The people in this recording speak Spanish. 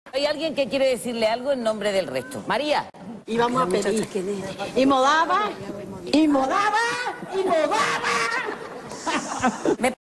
Hay alguien que quiere decirle algo en nombre del resto. María. Y vamos a pedir. Y modaba, y modaba, y modaba.